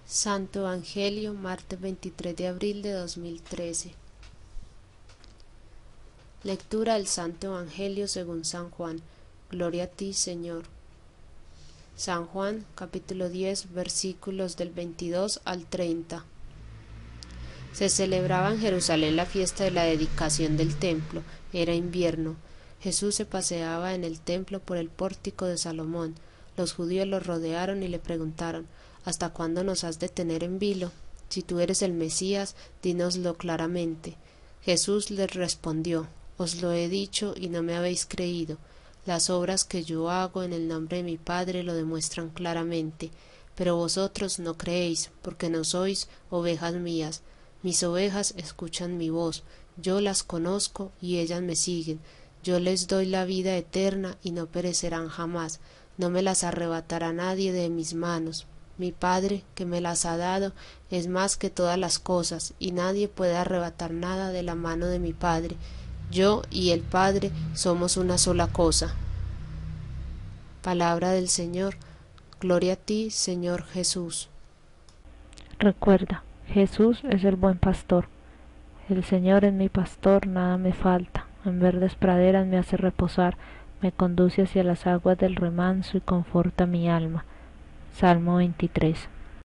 Santo Evangelio, martes 23 de abril de 2013. Lectura del Santo Evangelio según San Juan. Gloria a ti, Señor. San Juan, capítulo 10, versículos del 22 al 30. Se celebraba en Jerusalén la fiesta de la dedicación del templo. Era invierno. Jesús se paseaba en el templo por el pórtico de Salomón. Los judíos lo rodearon y le preguntaron: ¿Hasta cuándo nos has de tener en vilo? Si tú eres el Mesías, dínoslo claramente. Jesús les respondió: Os lo he dicho y no me habéis creído. Las obras que yo hago en el nombre de mi Padre lo demuestran claramente, pero vosotros no creéis, porque no sois ovejas mías. Mis ovejas escuchan mi voz, yo las conozco y ellas me siguen. Yo les doy la vida eterna y no perecerán jamás, no me las arrebatará nadie de mis manos. Mi Padre, que me las ha dado, es más que todas las cosas, y nadie puede arrebatar nada de la mano de mi Padre. Yo y el Padre somos una sola cosa. Palabra del Señor. Gloria a ti, Señor Jesús. Recuerda, Jesús es el buen pastor. El Señor es mi pastor, nada me falta. En verdes praderas me hace reposar, me conduce hacia las aguas del remanso y conforta mi alma. Salmo 23.